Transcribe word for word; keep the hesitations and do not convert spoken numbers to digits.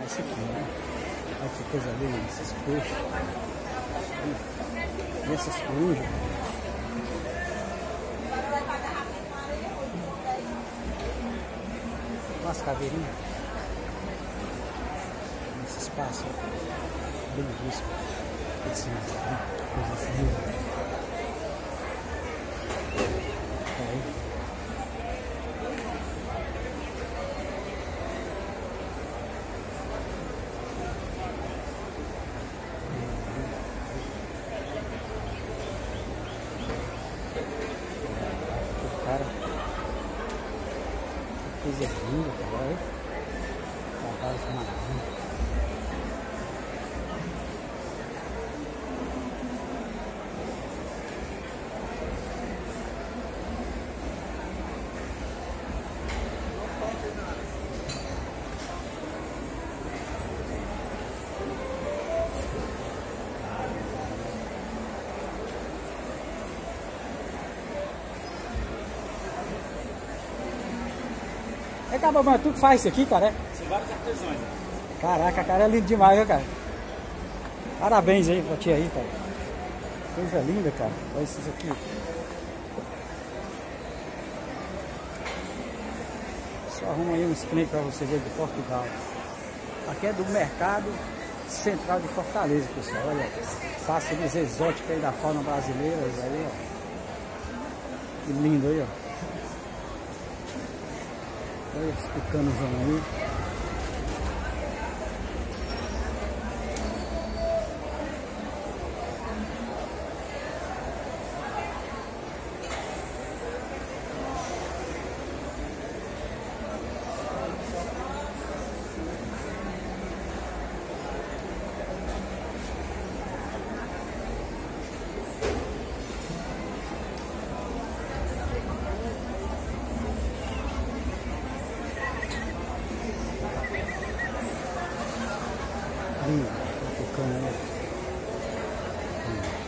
Esse aqui, né? Olha que coisa linda, esses peixes. E essas corujas. Olha as caveirinhas. Esse espaço, belíssimo. Esse, coisa assim. Cara, que coisa linda, cara, olha. Cavalos marinhos. É, cara, mas tu que faz isso aqui, cara, é? São vários artesãos. Caraca, cara, é lindo demais, viu, cara? Parabéns aí pra ti aí, cara. Coisa linda, cara. Olha isso aqui. Só arruma aí um spray pra você ver de Portugal. Aqui é do Mercado Central de Fortaleza, pessoal. Olha, pássaros exóticos aí da fauna brasileira. Aí, ó. Que lindo aí, ó. Olha esse tucanozão aí. Lindo, tá tocando aí.